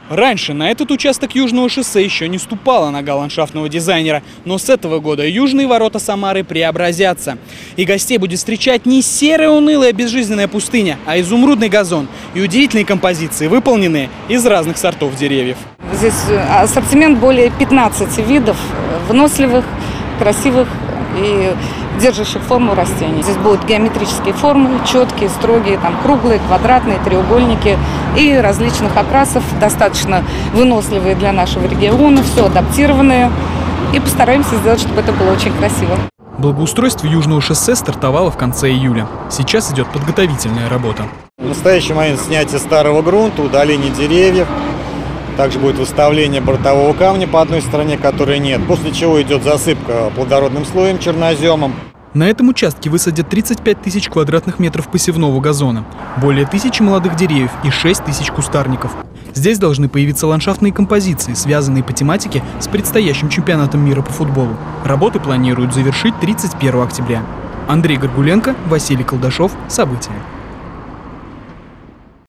Раньше на этот участок Южного шоссе еще не ступала нога ландшафтного дизайнера, но с этого года южные ворота Самары преобразятся. И гостей будет встречать не серая унылая безжизненная пустыня, а изумрудный газон и удивительные композиции, выполненные из разных сортов деревьев. Здесь ассортимент более 15 видов выносливых, красивых и держащих форму растений. Здесь будут геометрические формы, четкие, строгие, там, круглые, квадратные, треугольники и различных окрасов, достаточно выносливые для нашего региона, все адаптированные. И постараемся сделать, чтобы это было очень красиво. Благоустройство Южного шоссе стартовало в конце июля. Сейчас идет подготовительная работа. В настоящий момент снятие старого грунта, удаление деревьев. Также будет выставление бортового камня по одной стороне, которой нет. После чего идет засыпка плодородным слоем, черноземом. На этом участке высадят 35 тысяч квадратных метров посевного газона, более 1000 молодых деревьев и 6 тысяч кустарников. Здесь должны появиться ландшафтные композиции, связанные по тематике с предстоящим чемпионатом мира по футболу. Работы планируют завершить 31 октября. Андрей Горгуленко, Василий Колдашов. События.